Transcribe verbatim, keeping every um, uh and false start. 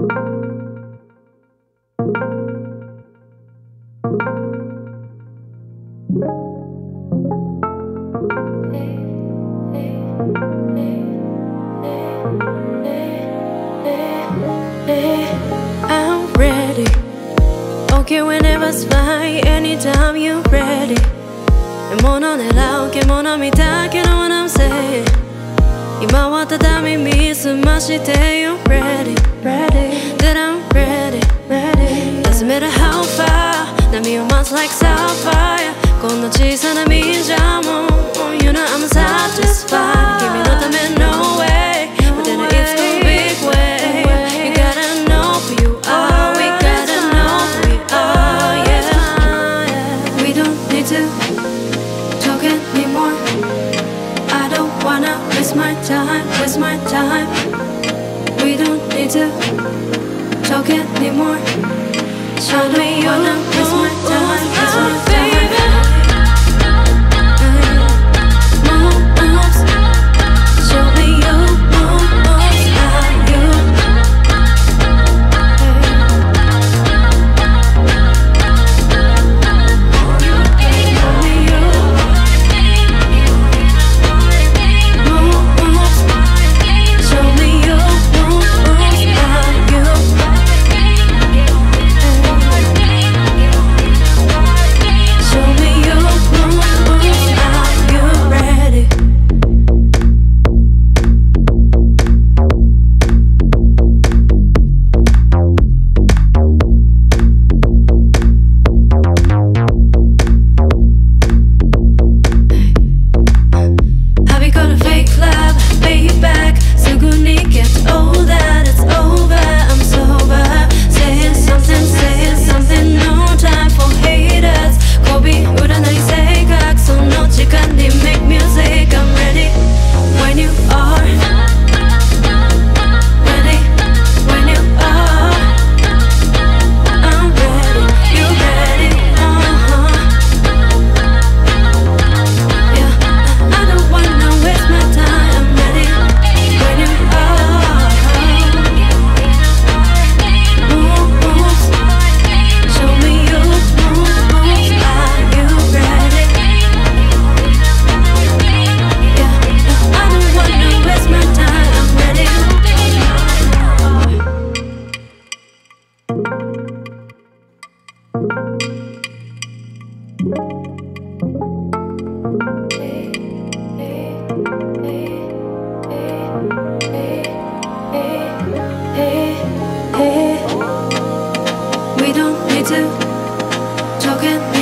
I'm ready. Okay, whenever's fine, anytime you're ready. And more on it out, get more on me, talk, you know what I'm saying.今はただ耳すまして You're ready, ready. That I'm ready, ready. Doesn't matter how far 波を待つ like sapphire こんな小さな身じゃもう You know I'm satisfied 君のため no way But then it's the big way You gotta know who you are We gotta know who we are, yeah We don't need to talk anymore I don't wanna waste my time, waste my time We don't need to talk anymore Show me you're not waste my time, waste my time Moves, show me your moves, are you Show me your Show me your moves, are you Show me your moves, are you ready? Have you got a fake love, payback? すぐに get all that, it's over, I'm sober Saying something, saying something, no time for haters 媚び売らない性格その時間に make music, I'm ready When you are Ready, when you are I'm ready, you ready, uh-huh Yeah, I don't wanna waste my time, I'm ready When you are Moves, show me your moves, are you ready? Yeah, I don't wanna waste my time, I'm ready We don't need to talk anymore